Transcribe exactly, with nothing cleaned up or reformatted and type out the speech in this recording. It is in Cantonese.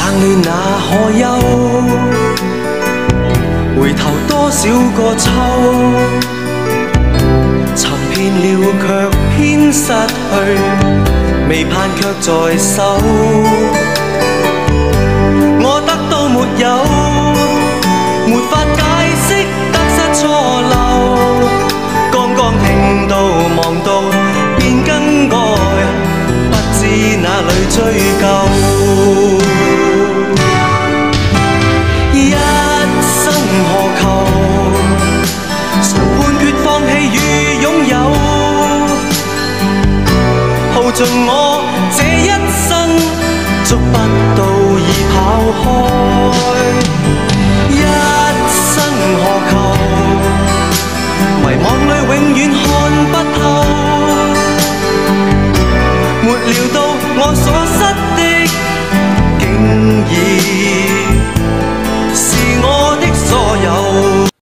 戀那可休？回頭多少個秋，尋遍了卻偏失去，未盼卻在手。